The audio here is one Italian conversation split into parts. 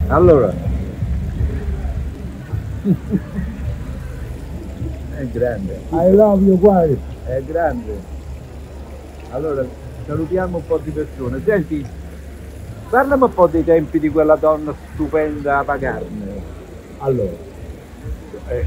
Allora, è grande, I love you guys. è grande. Allora, salutiamo un po' di persone. Senti, parlami un po' dei tempi di quella donna stupenda a pagarne. Allora, è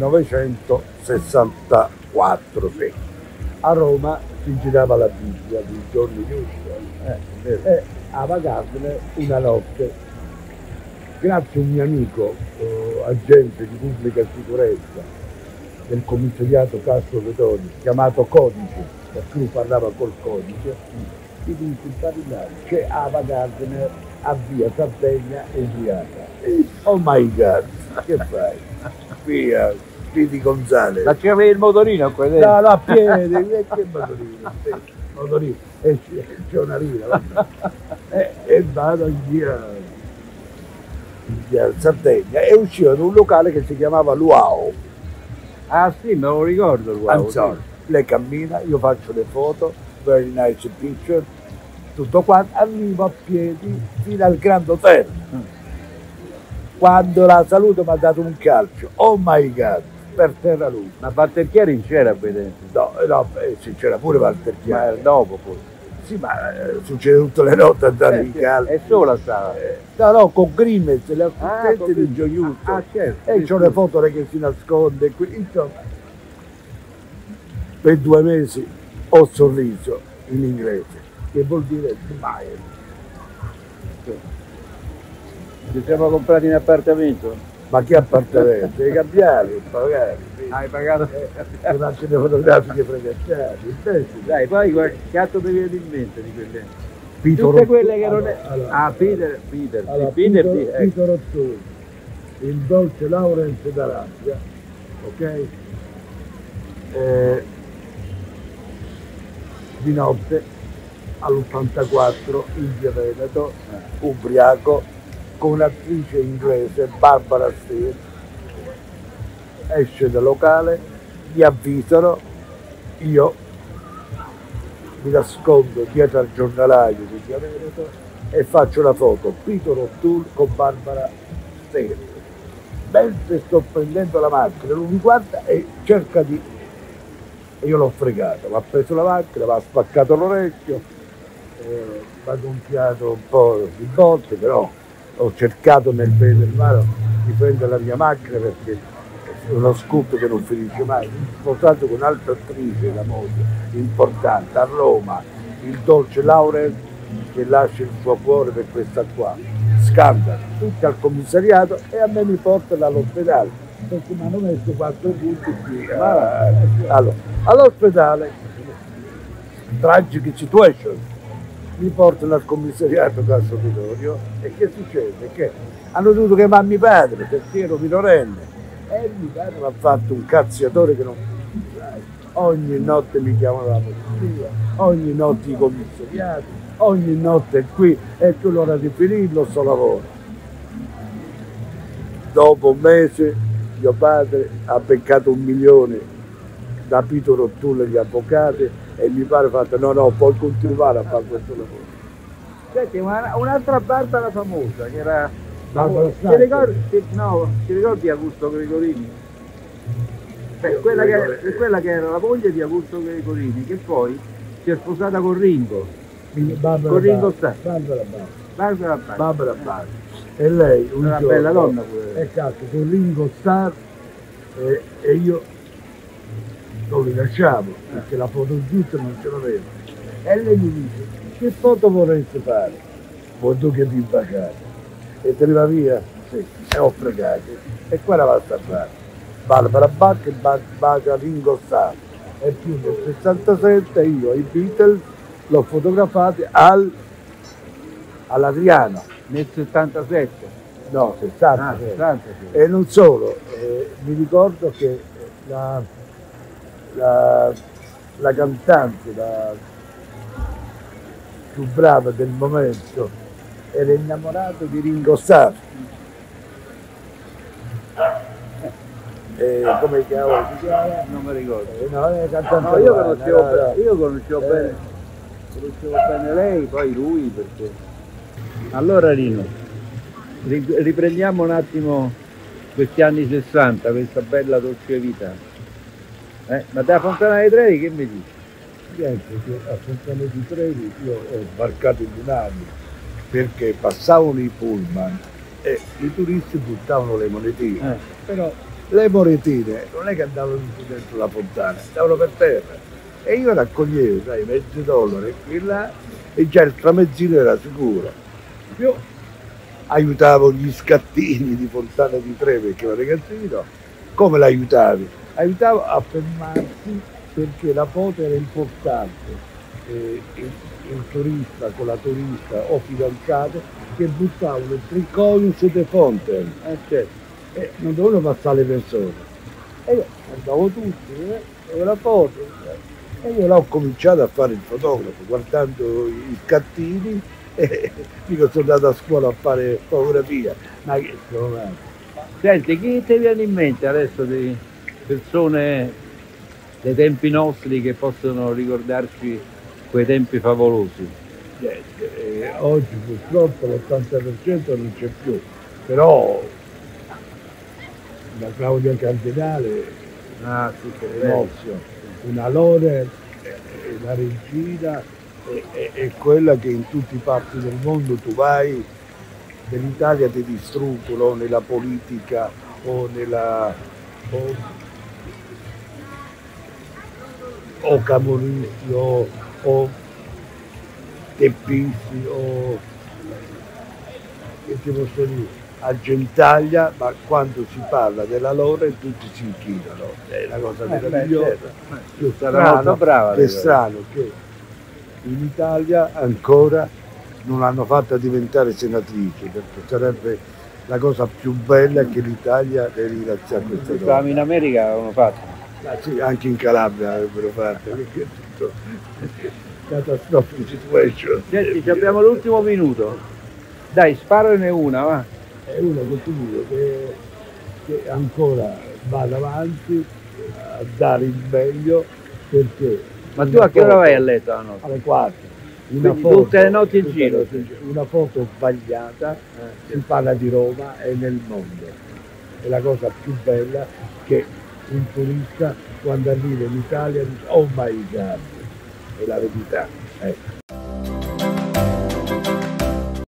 1964, sì. A Roma si girava la Bibbia di giorni giusto Vero. e a vagarne una notte. Grazie a un mio amico, agente di pubblica sicurezza del commissariato Castro Vetoni, chiamato Codice, perché lui parlava col codice, mi dice c'è a vagarne a via Sardegna e ubriaca. Oh my god, che fai? Via, Pidi Gonzales. La c'aveva il motorino a quel No, no, a piedi, che motorino? Motorino, c'è una lira, e vado in via Sardegna e uscivo da un locale che si chiamava Luau. Ah sì, me lo ricordo il wow, Anzone. Lei cammina, io faccio le foto, very nice picture, tutto quanto, arrivo a piedi fino al Grand Hotel. Quando la saluto mi ha dato un calcio, oh my god, per terra lui. Ma Walter Chiari non c'era qui dentro. No, no, sì, c'era pure Walter Ma Chiari. era dopo poi. Sì, ma succede tutte le notti a dare i calci. È sola stava. No, no, con Grimmez, le assistenti con di Gioiuto. Ah, certo. E sì, c'ho le foto che si nasconde qui, insomma. Per 2 mesi ho sorriso in inglese, che vuol dire smile. Ci siamo comprati un appartamento. Ma che appartamento? I cambiali, pagare. Hai pagato? Durante le fotografiche frequentate. Dai, poi qualche cazzo ti viene in mente di quelle? Pito Tutte quelle che non è. allora, Ah, Peter. allora, Peter, Pito Rottoni, il dolce Laurence d'Arabia, ok? Di notte all'84 in via Veneto, ubriaco, con un'attrice inglese, Barbara Steele, esce dal locale, mi avvisano, io mi nascondo dietro al giornalaio di via Veneto e faccio la foto, Pito Rottuni con Barbara Steele. Mentre sto prendendo la macchina, lui mi guarda e cerca di... E io l'ho fregato, mi ha preso la macchina, mi ha spaccato l'orecchio, mi ha gonfiato un po' di botte, però ho cercato nel bene e nel male di prendere la mia macchina perché è uno scoop che non finisce mai. Sposato con un'altra attrice, la moglie, importante, a Roma, il dolce Laurel che lascia il suo cuore per questa qua. Scandalo, tutti al commissariato e a me mi portano all'ospedale. Perché mi hanno messo 4 punti qui. Allora, all'ospedale, tragic situation, mi portano al commissariato Castro Vittorio e che succede? Che hanno dovuto chiamarmi mio padre perché ero minorenne e mio padre mi ha fatto un cazziatore che non sai. Ogni notte mi chiamano la polizia, ogni notte i commissariati, ogni notte qui e tu l'ora di finirlo sto lavoro. Dopo un mese mio padre ha beccato 1 milione da Pito Rottuni gli avvocati e mio padre ha fatto no, puoi continuare a fare questo lavoro. Senti, un'altra Barbara famosa che era. Barbara Ti ricordi Augusto Gregorini? Quella che era la moglie di Augusto Gregorini, che poi si è sposata con Ringo. Con Ringo Starr. Barbara Bari. E lei una bella donna pure. E cazzo, con Ringo Starr e io non li lasciavo perché la foto giusta non ce l'avevo. E lei mi dice, che foto vorresti fare? Vuoi tu che ti baciate? E te ne va via? Sì. E ho fregato. E qua la basta a fare. Barbara Bach che bacia Ringo Starr. E più nel 67 io i Beatles l'ho fotografati all'Adriano. Nel 77? No, 60. Ah, 67. E non solo, mi ricordo che la cantante, la più brava del momento, era innamorata di Ringo Starr. Come si chiama? Non mi ricordo. No, io conoscevo bene lei, poi lui perché. Allora Rino, Riprendiamo un attimo questi anni 60, questa bella dolce vita. Ma da Fontana dei Trevi che mi dici? Niente, che a Fontana di Trevi io ho sbarcato in binari perché passavano i pullman e i turisti buttavano le monetine. Però le monetine non è che andavano tutte dentro la fontana, andavano per terra. E io raccoglievo, sai, $20 qui là e già il tramezzino era sicuro. Io aiutavo gli scattini di Fontana di Trevi perché ero ragazzino. Come l'aiutavi? Aiutavo a fermarsi perché la foto era importante. Il turista con la turista o fidanzato che buttavano il 3 coins de Fontaine. Certo. E non dovevano passare le persone. E io andavo tutti, avevo la foto. E io là ho cominciato a fare il fotografo, guardando i scattini e dico sono andato a scuola a fare fotografia. Ma che sono. Senti, chi ti viene in mente adesso di persone dei tempi nostri che possono ricordarci quei tempi favolosi? Oggi purtroppo l'80% non c'è più, però la Claudia Cardinale Sì, che Mozio, una lode, la regina è quella che in tutti i parti del mondo tu vai, dell'Italia ti distruggono nella politica o nella o camorristi o teppisti o che ti posso dire a Gentaglia, ma quando si parla della loro tutti si inchinano, è una cosa meravigliosa. Sarà molto brava. È strano che in Italia ancora non l'hanno fatta diventare senatrice, perché sarebbe la cosa più bella che l'Italia deve ringraziare a questa donna. In America l'avevano fatto. Sì, anche in Calabria avrebbero fatto, perché è tutto catastrofic situation. Senti, abbiamo l'ultimo minuto. Dai, sparane una, va. È uno che ti dico che ancora va avanti a dare il meglio perché. Ma tu a che ora vai a letto la notte? Alle 4. Tutte le notti in giro. Una foto sbagliata, si parla di Roma e nel mondo. È la cosa più bella che un turista quando arriva in Italia dice oh my god, è la verità.